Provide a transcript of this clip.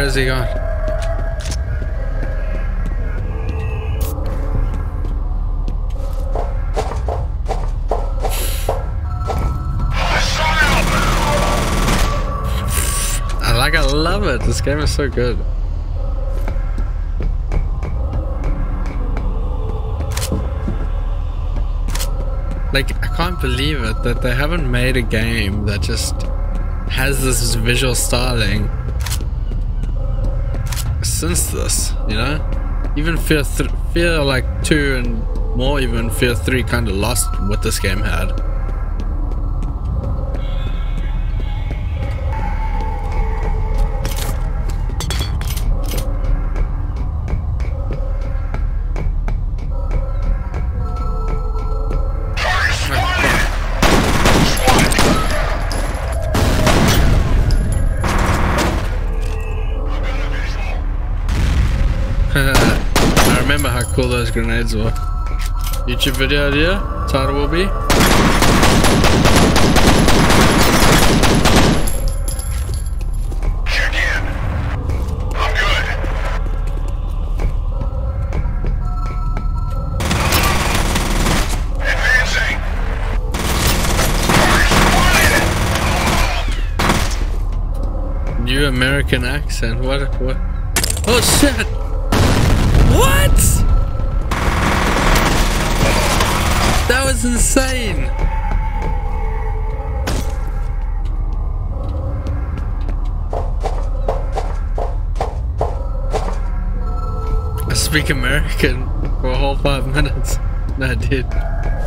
is he gone? I love it. This game is so good. Like, I can't believe it that they haven't made a game that just has this visual styling since this, you know? Even Fear like 2 and more, even Fear 3 kind of lost what this game had. I remember how cool those grenades were. YouTube video idea, title will be Check in. I'm good. Advancing. new American accent. What? Oh shit! What? That was insane! I speak American for a whole 5 minutes. No, I did.